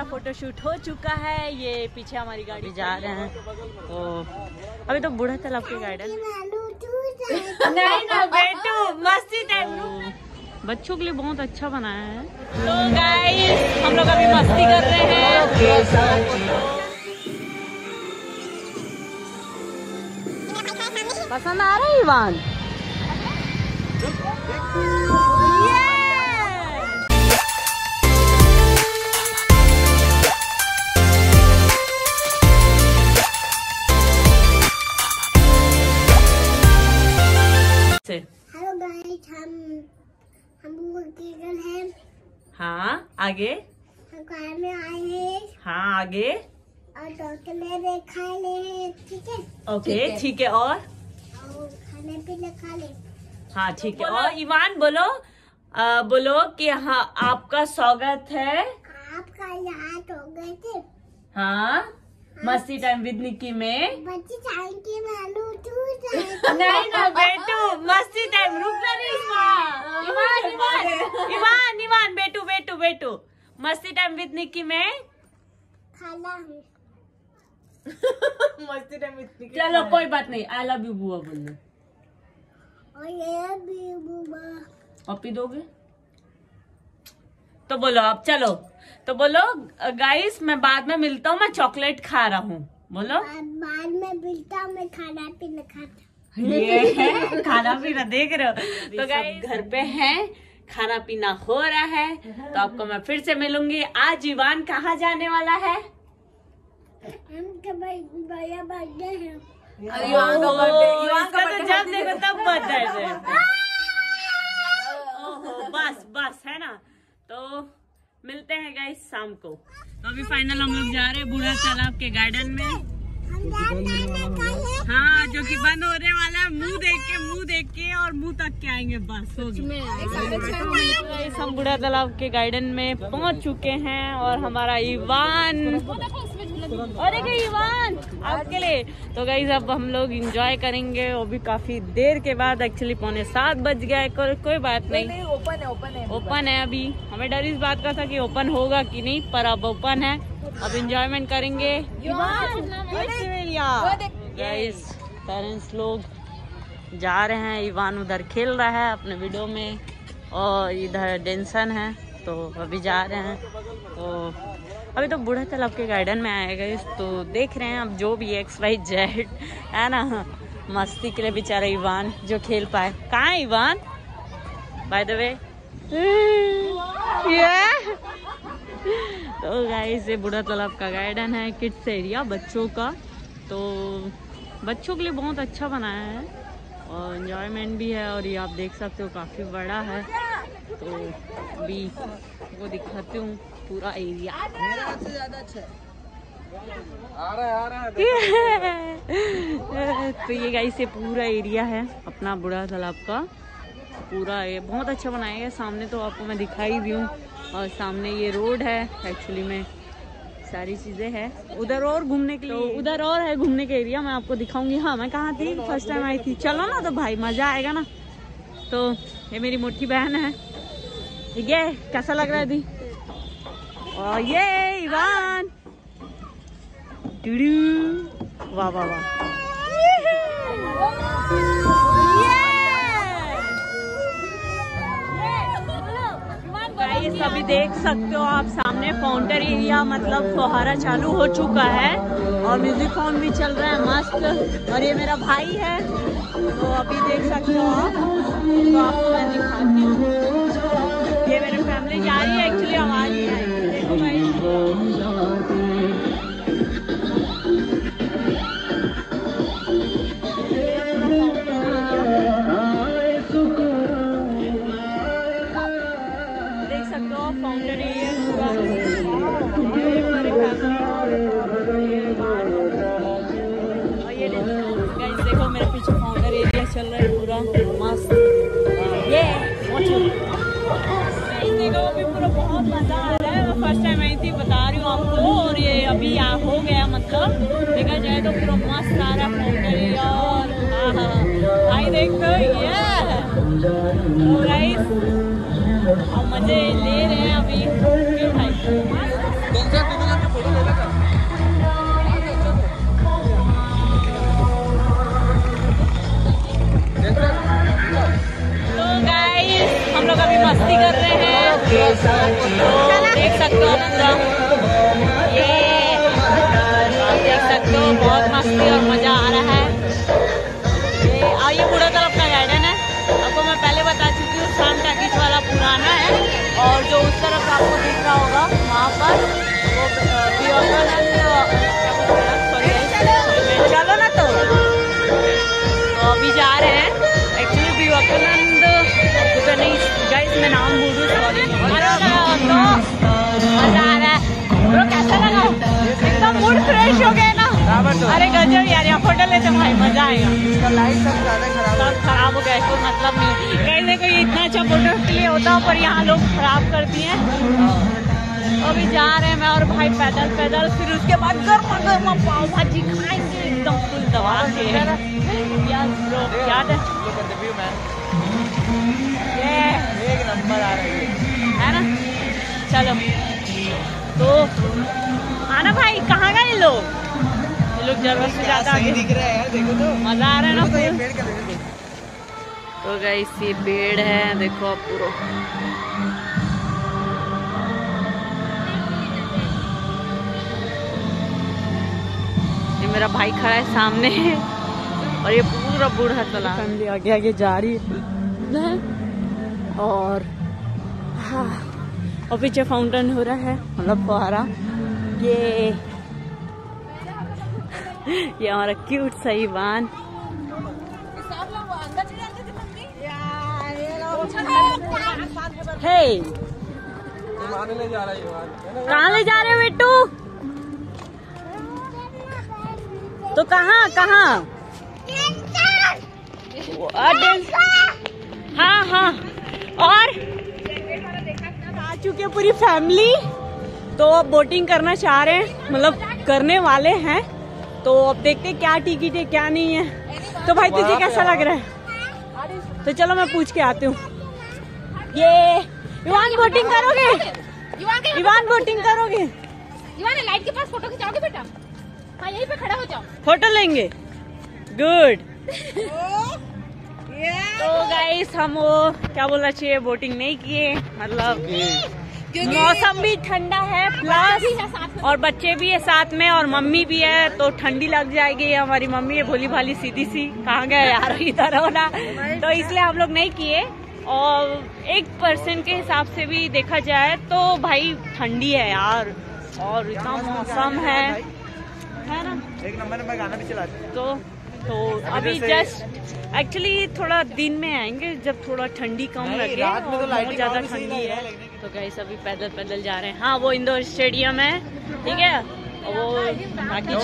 हमारा फोटोशूट हो चुका है। ये पीछे हमारी गाड़ी जा रहे हैं, तो अभी तो बूढ़ा तालाब के गार्डन नहीं ना बेटू, मस्ती टाइम बच्चों के लिए बहुत अच्छा बनाया है। तो गाइस हम लोग अभी मस्ती कर रहे हैं। पसंद आ रहा है इवान? हेलो गाइस, हम गूगल हैं। हाँ आगे, हम कार में आए हैं। हाँ आगे, और डॉक्टर खा ले, ठीक है? ओके ठीक है, और खाने पीने खा ले। हाँ ठीक है। और इवान बोलो, बोलो कि हाँ आपका स्वागत है आपका यहाँ तो गए थे। हाँ मस्ती टाइम विद निक्की में। बच्ची टाइम की मालू नहीं ना बेटू, मस्ती टाइम रुक जा रही इवान इवान इवान इवान बेटू बेटू बेटू मस्ती टाइम विद निक्की में खाना है। मस्ती टाइम विद निक्की। चलो कोई बात नहीं, आई लव यू बुआ बोलना। और ये भी बुआ पप्पी दोगे तो बोलो अब, चलो तो बोलो गाइस मैं बाद में मिलता हूँ, मैं चॉकलेट खा रहा हूँ। बोलो बाद में मिलता हूँ, मैं खाना पीना खाता। ये है खाना पीना, देख रहे हो। तो गाइस घर पे हैं, खाना पीना हो रहा है, तो आपको मैं फिर से मिलूंगी। आज इवान कहाँ जाने वाला है? उनका भैया बर्थडे है। इवान का बर्थडे तो जब देखो तब बर्थडे। बस बस है ना, तो मिलते हैं गाइस शाम को। तो अभी फाइनल हम लोग जा रहे हैं बूढ़ा तालाब के गार्डन में। हाँ जो कि बंद होने वाला है, मुंह देख के और मुंह तक के आएंगे, बस हो गया। हम बूढ़ा तालाब के गार्डन में पहुंच चुके हैं और हमारा इवान, अरे इवान आपके लिए। तो गाइस अब हम लोग एंजॉय करेंगे, वो भी काफी देर के बाद। एक्चुअली 6:45 बज गया है, कोई बात नहीं, ओपन है अभी। हमें डर इस बात का था कि ओपन होगा कि नहीं, पर अब ओपन है, अब एंजॉयमेंट करेंगे। गाइस पेरेंट्स लोग जा रहे हैं, इवान उधर खेल रहा है अपने वीडियो में और इधर डेंसन है, तो अभी जा रहे हैं। तो अभी तो बूढ़ा तालाब के गार्डन में आएगा, तो देख रहे हैं अब जो भी XYZ है ना, मस्ती के लिए बेचारा इवान जो खेल पाए। कहाँ है इवान बाय द वे? तो गाइस ये बूढ़ा तालाब का गार्डन है, किड्स एरिया बच्चों का, तो बच्चों के लिए बहुत अच्छा बनाया है और एंजॉयमेंट भी है। और ये आप देख सकते हो काफ़ी बड़ा है, तो अभी वो दिखाती हूँ पूरा एरिया। ज्यादा अच्छा है। आ रहा है। तो ये गाइस ये पूरा एरिया है अपना बूढ़ा तालाब का, पूरा ये बहुत अच्छा बनाया गया। सामने तो आपको मैं दिखाई दी हूँ, और सामने ये रोड है, एक्चुअली में सारी चीज़ें हैं उधर और घूमने के लिए, तो उधर और है घूमने के एरिया, मैं आपको दिखाऊंगी। हाँ मैं कहाँ थी, फर्स्ट टाइम आई थी। चलो ना तो भाई मज़ा आएगा ना। तो ये मेरी मोटी बहन है, ये कैसा लग रहा है दी? और ये इवान, वाह वाह वाह। गाइस अभी देख सकते हो आप सामने फाउंटेन एरिया, मतलब फुहारा चालू हो चुका है और म्यूजिक फाउंट भी चल रहा है मस्त। और ये मेरा भाई है, तो अभी देख सकते हो आप, तो आपको मैं दिखाती हूँ। ये मेरी फैमिली जा रही है, एक्चुअली आवाज नहीं आई, देखो भाई। देख सकते हो फाउंटेन एरिया और ये देखो मेरे पीछे फाउंटेन एरिया चल रहा है पूरा मस्त। ये देखो अभी पूरा बहुत मजा आ रहा है। मैं फर्स्ट टाइम आई थी, बता रही हूँ आपको, और ये अभी यहाँ हो गया, मतलब देखा जाए तो पूरा मस्त आ रहा है फाउंटेन एरिया। और भाई देखो ये तो गाइस अब मजे ले रहे हैं अभी भाई। देख सकते हो ये आप देख सकते हो, बहुत मस्ती और मजा आ रहा है। ये बूढ़ा तालाब का गार्डन है। आपको मैं पहले बता चुकी हूँ, शाम टैकिस वाला पुराना है, और जो उस तरफ आपको दिख रहा होगा वहाँ पर वो चलो ना। तो अभी जा रहे हैं एक्चुअली विवेकानंद नहीं गाइस, मैं नाम भूल रही, सॉरी। मजा आ रहा है ब्रो, कैसा लगा? एकदम मूड फ्रेश हो गया ना। अरे गजब यार, यहाँ फोटो लेते भाई मजा आएगा। लाइट सब खराब हो गया, कोई मतलब नहीं। कहने को इतना अच्छा फोटो के लिए होता, पर यहाँ लोग खराब कर दिए। अभी जा रहे हैं मैं और भाई पैदल पैदल, फिर उसके बाद गर्मा पाव भाजी खाएंगे एकदम फुल दबा के। याद है एक नंबर आ रही है ना? चलो तो आना भाई, कहाँ गए ये लोग जरूरत से ज्यादा आगे दिख रहा है, देखो तो मजा आ रहा है ना। तो ये पेड़ का देखो। तो गाइस ये पेड़ है, देखो आप पूरा। ये मेरा भाई खड़ा है सामने और ये पूरा बूढ़ा तालाब फैमिली आगे आगे जा रही है। और हाँ, और पीछे फाउंटेन हो रहा है, मतलब फुहारा। ये हमारा क्यूट सा ईवान। हे ले जा रहा है, कहाँ ले जा रहे हो बेटू? तो कहाँ हाँ हाँ, और आ चुके पूरी फैमिली। तो अब बोटिंग करना चाह रहे हैं, मतलब करने वाले हैं। तो अब देखते हैं क्या टिकट है क्या नहीं है। तो भाई तुझे कैसा लग रहा है? तो चलो मैं पूछ के आती हूँ। ये इवान बोटिंग करोगे? इवान बोटिंग करोगे? इवान लाइट के पास फोटो खिंचाओगे बेटा? हाँ, यहीं पे खड़ा हो जाओ, फोटो लेंगे। गुड। तो गाइस हम वो क्या बोलना चाहिए, बोटिंग नहीं किए, मतलब मौसम भी ठंडा है प्लस और बच्चे भी है साथ में और मम्मी भी है, तो ठंडी लग जाएगी। हमारी मम्मी है भोली भाली सीधी सी, कहाँ गए यार इधर हो ना। तो इसलिए हम लोग नहीं किए। और 1% के हिसाब से भी देखा जाए तो भाई ठंडी है यार, और इतना मौसम है ना। एक नंबर में गाना भी चला। तो अभी जस्ट एक्चुअली थोड़ा दिन में आएंगे जब थोड़ा ठंडी कम लगे, रात में तो बहुत ज्यादा ठंडी है। तो गाइस अभी पैदल पैदल जा रहे हैं। हाँ, वो इंडोर स्टेडियम है, ठीक है, और वो बाकी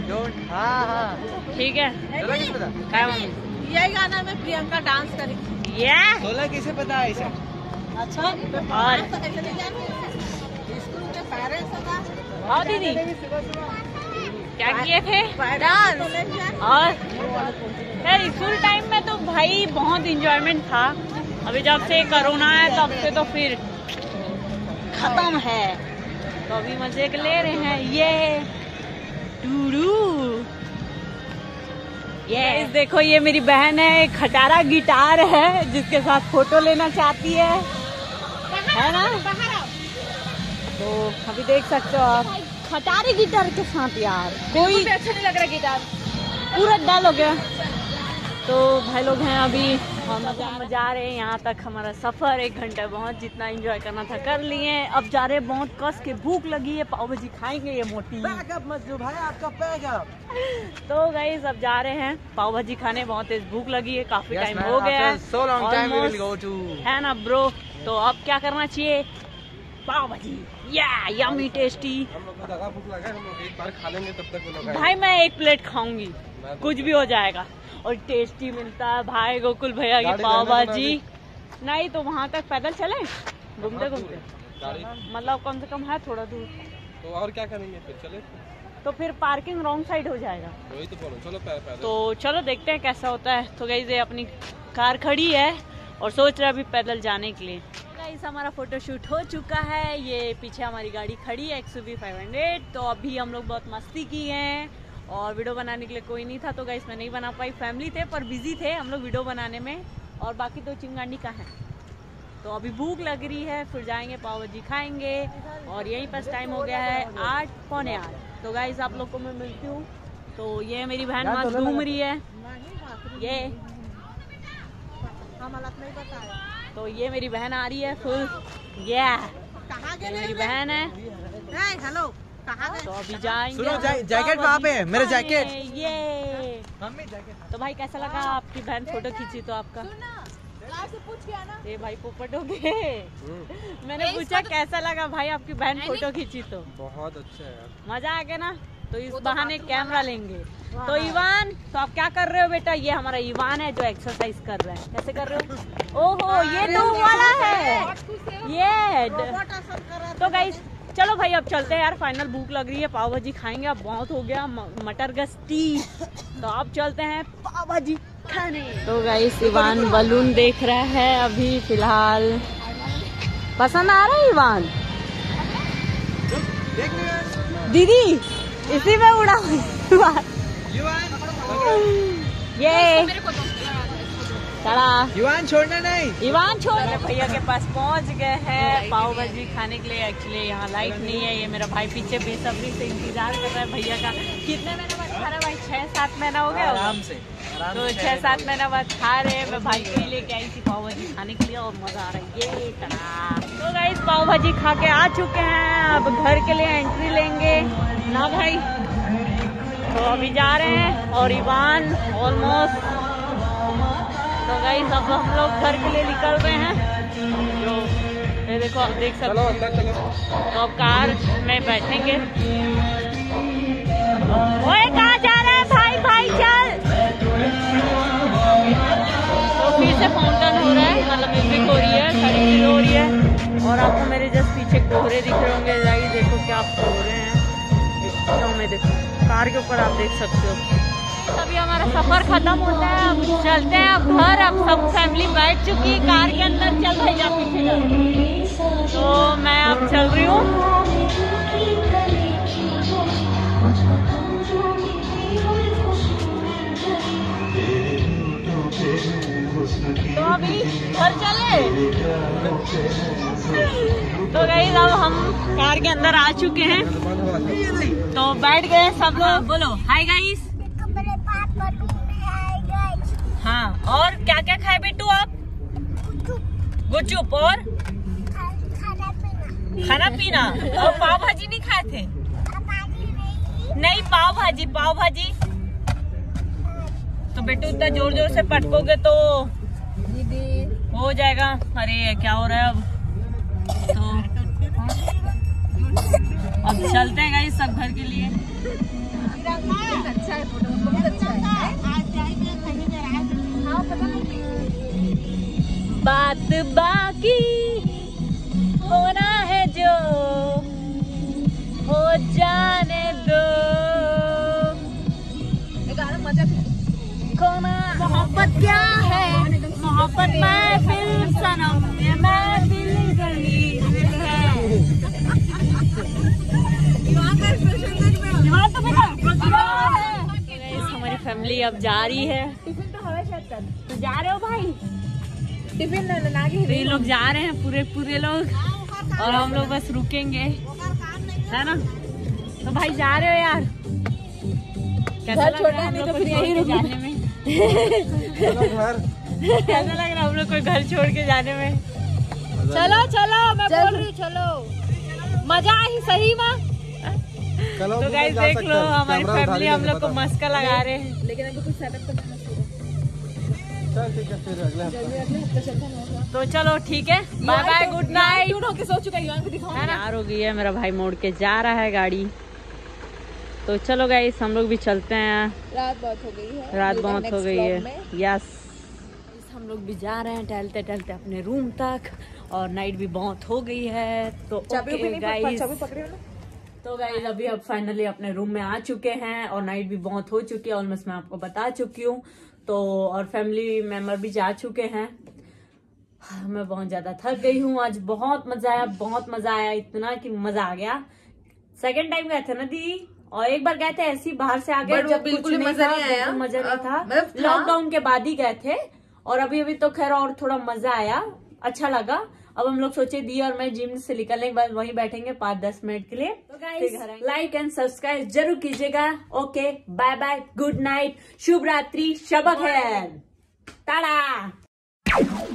ठीक है। क्या मम्मी? यही गाना में प्रियंका डांस करेगी। सोलह किसे पता है इसे? अच्छा, और स्कूल के पेरेंट्स होगा। हाँ दीदी, क्या किए थे? डांस। और यार स्कूल टाइम में तो भाई बहुत इंजॉयमेंट था। अभी जब से कोरोना है तब से तो फिर खत्म है। तो अभी मजे के ले रहे हैं। ये देखो, ये मेरी बहन है, खटारा गिटार है जिसके साथ फोटो लेना चाहती है ना। तो अभी देख सकते हो आप खटारे गिटार के साथ यार, कोई अच्छा नहीं लग रहा गिटार, पूरा डल हो गया। तो भाई लोग हैं अभी हम जा रहे हैं। यहाँ तक हमारा सफर 1 घंटा बहुत, जितना एंजॉय करना था कर लिए। अब जा रहे हैं, बहुत कस के भूख लगी है, पाव भाजी खाएंगे ये मोटी। बैकअप मत दो भाई, आपका बैकअप। तो गाइस अब जा रहे हैं पाव भाजी खाने, बहुत तेज भूख लगी है, काफी टाइम हो गया है, so long time we will go to, है ना ब्रो। तो अब क्या करना चाहिए, पाव भाजी यम्मी टेस्टी। हम लोग को ज्यादा भूख लगा है, हम लोग एक बार खा लेंगे तब तक वो लोग भाई मैं 1 प्लेट खाऊंगी, कुछ भी हो जाएगा। और टेस्टी मिलता है भाई गोकुल भैया की पाव भाजी। नहीं तो वहाँ तक पैदल चले घूमते घूमते, मतलब कम से कम है थोड़ा दूर। तो और क्या करेंगे फिर, चले तो फिर पार्किंग रॉन्ग साइड हो जाएगा। वही तो बोलो, चलो पैदल। तो चलो देखते हैं कैसा होता है। तो गाइस ये अपनी कार खड़ी है और सोच रहे अभी पैदल जाने के लिए। गाइस हमारा फोटो शूट हो चुका है, ये पीछे हमारी गाड़ी खड़ी है XUV 500। तो अभी हम लोग बहुत मस्ती की हैं और वीडियो बनाने के लिए कोई नहीं था, तो गाइस मैं नहीं बना पाई। फैमिली थे पर बिजी थे हम लोग वीडियो बनाने में। और बाकी 2 चिंगानी का है तो अभी भूख लग रही है, फिर जाएंगे पाव भाजी खाएंगे। और यहीं पर टाइम हो गया है 8 पौने 8। तो गाइस आप लोग को मैं मिलती हूँ। तो ये मेरी बहन मस्त घूम रही है, ये तो ये मेरी बहन आ रही है फुल, ये मेरी बहन है। हेलो तो अभी जाएंगे। सुनो जैकेट वहाँ पे है, मेरा जैकेट। ये तो भाई कैसा लगा आपकी बहन फोटो खींची तो आपका? ये भाई पोपट हो गए। मैंने पूछा कैसा लगा भाई आपकी बहन फोटो खींची तो? बहुत अच्छा है यार, मजा आ गया ना। तो इस बहाने कैमरा लेंगे। तो इवान, तो आप क्या कर रहे हो बेटा? ये हमारा इवान है जो एक्सरसाइज कर रहा है। कैसे कर रहे हो? ओहो ये तो वाला है ये। तो गाइस चलो भाई अब चलते हैं यार, फाइनल भूख लग रही है, पाव भाजी खाएंगे। अब बहुत हो गया मटर गश्ती। तो अब चलते हैं पाव भाजी खाने। तो गाइस इवान बलून देख रहा है अभी फिलहाल। पसंद आ रहा है इवान? दीदी इसी में उड़ा ये चला। युवान छोड़ना नहीं, इवान छोड़ने भैया के पास पहुंच गए हैं पाव भाजी खाने के लिए। एक्चुअली यहाँ लाइट नहीं है, ये मेरा भाई पीछे बेसब्री से इंतजार कर रहा है भैया का। कितने महीने बाद खा रहा है भाई? 6-7 महीना हो गया आराम से। तो 6-7 महीना बाद खा रहे हैं। मैं भाई को ही लेके आई थी पाव भाजी खाने के लिए और मजा आ रहा है ये कड़ा। तो गाइस पाव भाजी खा के आ चुके हैं, अब घर के लिए एंट्री लेंगे ना भाई। तो अभी जा रहे हैं और इवान ऑलमोस्ट। तो गाइस अब हम लोग घर के लिए निकल रहे हैं। जो ये देखो आप देख सकते हो। तो अब कार में बैठेंगे। ओए कहाँ जा रहे हैं भाई? भाई चल। तो फिर से फाउंटेन हो रहा है, मतलब म्यूजिक हो रही है, सारी चीज हो रही है। और आपको मेरे जस्ट पीछे कोहरे दिख रहे होंगे। जाइए देखो क्या कोहरे हैं एकदम में। देखो कार के ऊपर आप देख सकते हो। अभी हमारा सफर खत्म होता है, अब चलते हैं अब घर। अब सब फैमिली बैठ चुकी है कार के अंदर। चल भाई जा पीछे जा। तो मैं अब चल रही हूँ। तो अभी घर चले। तो गाइस अब हम कार के अंदर आ चुके हैं, तो बैठ गए सब लोग। बोलो हाय गाइस। हाँ और क्या क्या खाए बेटू आप? गुपचुप और खाना पीना। और पाव भाजी नहीं खाए थे? नहीं पाव भाजी, पाव भाजी। तो बेटू इतना जोर जोर से पटकोगे तो हो जाएगा। अरे क्या हो रहा है अब? तो अब चलते हैं गाइस सब घर के लिए। अच्छा है फोटो, बहुत अच्छा है। बात बाकी होना है जो हो जाने दो। मजा खोना मोहब्बत क्या है? मोहब्बत महफिल सनम महफिल गली है। हमारी फैमिली अब जा रही है। तो जा रहे हो भाई? टिफिन तो ये लोग जा रहे हैं पूरे लोग, और हम लोग बस रुकेंगे, है ना? तो भाई जा रहे हो यार? कैसा लग रहा है हम लोग को यहीं रुक जाने में? कैसा लग रहा है हम लोग को घर छोड़ के जाने में? चलो चलो मैं बोल रही हूँ चलो, मजा ही सही माँ। तो गाइस देख लो हमारी फैमिली हम लोग को मस्का लगा रहे हैं, लेकिन अभी कुछ सेटअप तो तो चलो ठीक है, बाय बाय गुड नाइट। सो चुका है यार, हो गई है, मेरा भाई मोड़ के जा रहा है गाड़ी। तो चलो गाइस हम लोग भी चलते हैं, रात बहुत हो गई है, यस हम लोग भी जा रहे हैं टहलते टहलते अपने रूम तक, और नाइट भी बहुत हो गई है। तो ओके गाइस, तो गाइस अभी अब फाइनली अपने रूम में आ चुके हैं, और नाइट भी बहुत हो चुकी है, ऑलमोस्ट मैं आपको बता चुकी हूँ। तो और फैमिली मेंबर भी जा चुके हैं। मैं बहुत ज्यादा थक गई हूँ, आज बहुत मजा आया, बहुत मजा आया, इतना कि मजा आ गया। सेकंड टाइम गए थे ना दीदी, और एक बार गए थे ऐसे ही बाहर से आ गए, जब बिल्कुल मजा नहीं आया, मजा नहीं था, लॉकडाउन के बाद ही गए थे। और अभी तो खैर और थोड़ा मजा आया, अच्छा लगा। अब हम लोग सोचे दी और मैं जिम से निकलने के बाद वहीं बैठेंगे 5-10 मिनट के लिए। तो गाइस लाइक एंड सब्सक्राइब जरूर कीजिएगा। Okay bye bye, good night, शुभ रात्रि, शब खैर, टाटा।